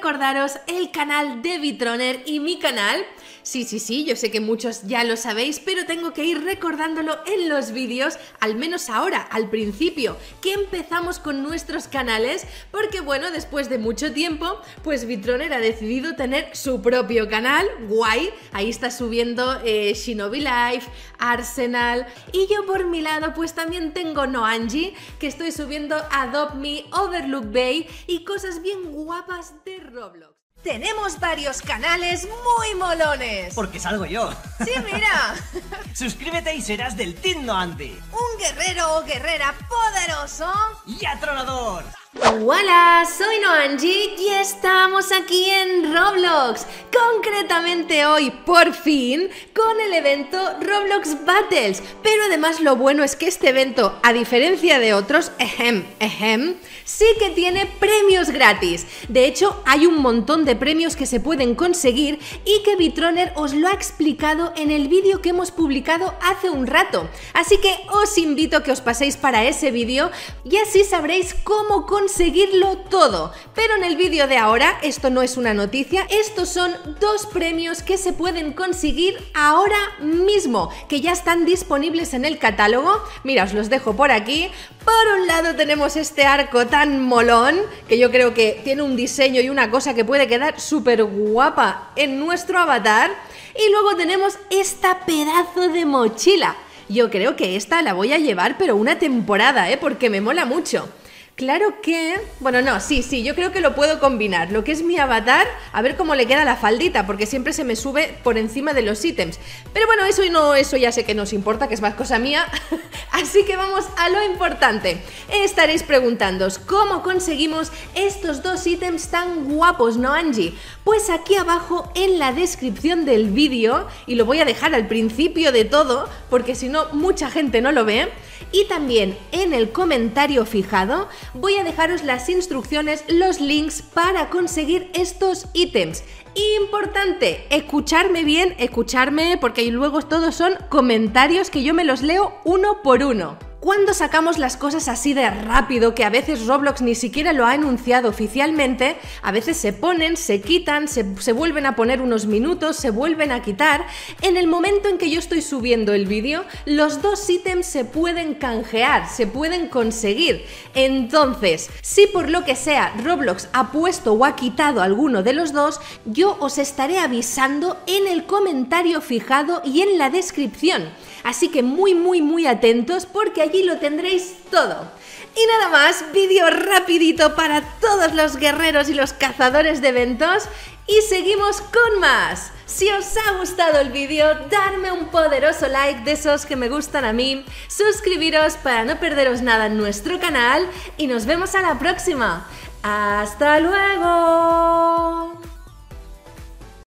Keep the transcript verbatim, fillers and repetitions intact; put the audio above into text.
recordaros el canal de Bitroner y mi canal. Sí, sí, sí, yo sé que muchos ya lo sabéis, pero tengo que ir recordándolo en los vídeos, al menos ahora, al principio, que empezamos con nuestros canales, porque bueno, después de mucho tiempo, pues Bitroner ha decidido tener su propio canal, guay, ahí está subiendo eh, Shinobi Life, Arsenal, y yo por mi lado pues también tengo Noanji, que estoy subiendo Adopt Me, Overlook Bay y cosas bien guapas de Roblox. Tenemos varios canales muy molones. Porque salgo yo. Sí, mira. Suscríbete y serás del Team Noanji. Un guerrero o guerrera poderoso y atronador. Hola, soy Noanji y estamos aquí en Roblox. Concretamente hoy, por fin, con el evento Roblox Battles. Pero además lo bueno es que este evento, a diferencia de otros, ejem, ejem, sí que tiene premios gratis. De hecho, hay un montón de premios que se pueden conseguir y que Bitroner os lo ha explicado en el vídeo que hemos publicado hace un rato. Así que os invito a que os paséis para ese vídeo y así sabréis cómo conseguirlo todo. Pero en el vídeo de ahora, esto no es una noticia, estos son dos premios que se pueden conseguir ahora mismo, que ya están disponibles en el catálogo. Mira, os los dejo por aquí. Por un lado tenemos este arco tan molón, que yo creo que tiene un diseño y una cosa que puede quedar súper guapa en nuestro avatar. Y luego tenemos esta pedazo de mochila. Yo creo que esta la voy a llevar pero una temporada, ¿eh? Porque me mola mucho. Claro que... Bueno, no, sí, sí, yo creo que lo puedo combinar. Lo que es mi avatar, a ver cómo le queda la faldita, porque siempre se me sube por encima de los ítems. Pero bueno, eso, no, eso ya sé que no os importa, que es más cosa mía. Así que vamos a lo importante. Estaréis preguntándoos, ¿cómo conseguimos estos dos ítems tan guapos, Noanji? Pues aquí abajo en la descripción del vídeo, y lo voy a dejar al principio de todo, porque si no, mucha gente no lo ve, y también en el comentario fijado, voy a dejaros las instrucciones, los links para conseguir estos ítems. Importante, escucharme bien, escucharme, porque luego todos son comentarios que yo me los leo uno por uno. Cuando sacamos las cosas así de rápido, que a veces Roblox ni siquiera lo ha anunciado oficialmente, a veces se ponen, se quitan, se, se vuelven a poner unos minutos, se vuelven a quitar. En el momento en que yo estoy subiendo el vídeo, los dos ítems se pueden canjear, se pueden conseguir. Entonces, si por lo que sea Roblox ha puesto o ha quitado alguno de los dos, yo os estaré avisando en el comentario fijado y en la descripción. Así que muy muy muy atentos porque allí lo tendréis todo. Y nada más, vídeo rapidito para todos los guerreros y los cazadores de eventos y seguimos con más. Si os ha gustado el vídeo, darme un poderoso like de esos que me gustan a mí, suscribiros para no perderos nada en nuestro canal y nos vemos a la próxima. ¡Hasta luego!